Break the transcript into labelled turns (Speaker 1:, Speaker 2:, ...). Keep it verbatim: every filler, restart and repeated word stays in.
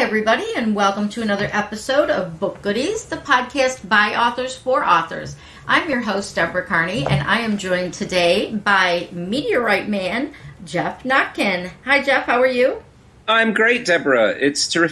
Speaker 1: everybody, and welcome to another episode of Book Goodies, the podcast by authors for authors. I'm your host, Deborah Carney, and I am joined today by Meteorite Man, Geoffrey Notkin. Hi, Jeff. How are you?
Speaker 2: I'm great, Deborah. It's terrific